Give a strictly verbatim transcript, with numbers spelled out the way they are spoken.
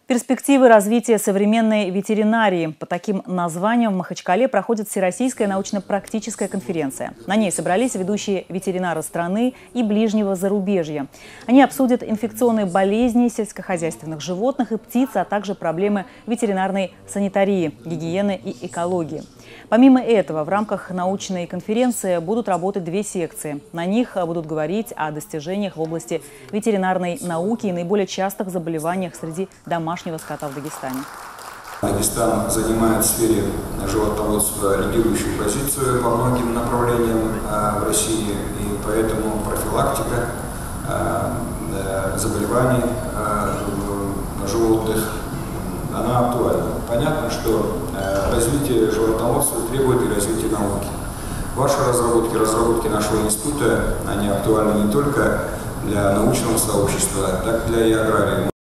Перспективы развития современной ветеринарии. По таким названиям в Махачкале проходит Всероссийская научно-практическая конференция. На ней собрались ведущие ветеринары страны и ближнего зарубежья. Они обсудят инфекционные болезни сельскохозяйственных животных и птиц, а также проблемы ветеринарной санитарии, гигиены и экологии. Помимо этого, в рамках научной конференции будут работать две секции. На них будут говорить о достижениях в области ветеринарной науки и наиболее частых заболеваниях среди домашних скота в Дагестане. Дагестан занимает в сфере животноводства лидирующую позицию по многим направлениям в России, и поэтому профилактика заболеваний животных, она актуальна. Понятно, что развитие животноводства требует и развития науки. Ваши разработки, разработки нашего института, они актуальны не только для научного сообщества, так и для и аграрии.